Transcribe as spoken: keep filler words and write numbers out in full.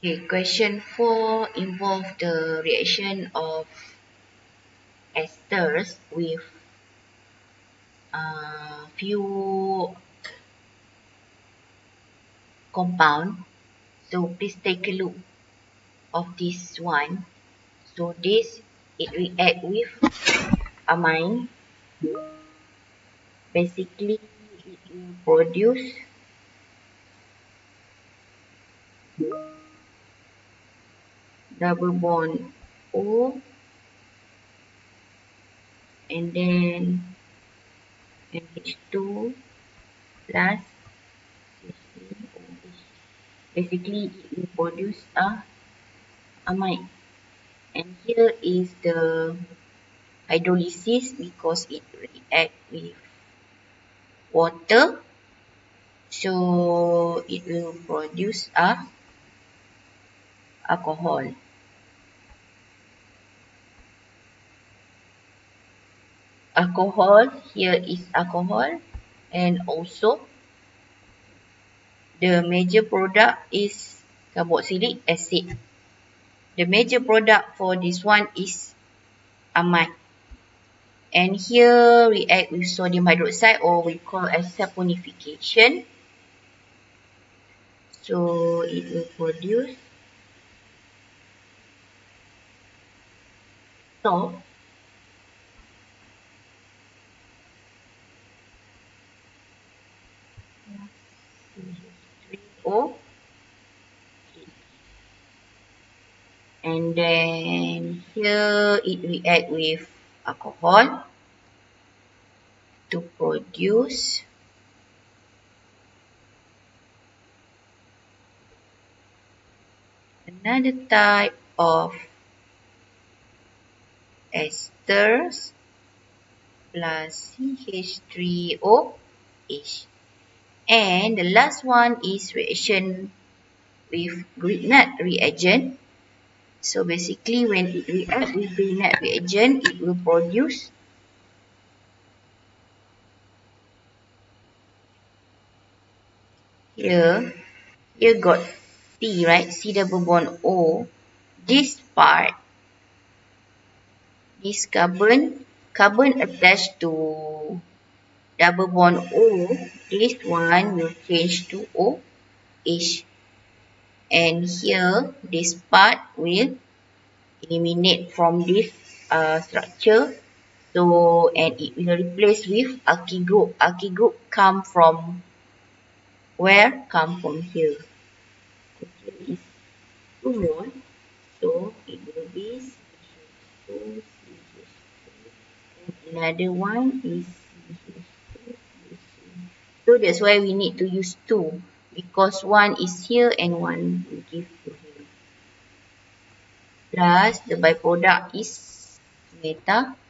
Okay, question four involve the reaction of esters with uh, few compound. So please take a look of this one. So this it react with amine. Basically, it will produce double bond O, and then N H two plus C H three O H. Basically, it will produce a amide. And here is the hydrolysis because it react with water. So it will produce a alcohol. Alcohol, here is alcohol, and also the major product is carboxylic acid. The major product for this one is amide. And here react with sodium hydroxide, or we call as saponification. So it will produce salt. C H three O. And then here it react with alcohol to produce another type of esters plus C H three O H. And the last one is reaction with Grignard reagent. So basically, when it reacts with Grignard reagent, it will produce here, here got C, right? C double bond O. This part, this carbon, carbon attached to double bond O, this one will change to O H. And here, this part will eliminate from this uh, structure. So, and it will replace with alkyl group. Alkyl group come from where? Come from here. So here is two more. So it will be C H two, C H two, and another one is C H two, C H two. So that's why we need to use two, because one is here and one will give to here. Plus the byproduct is meta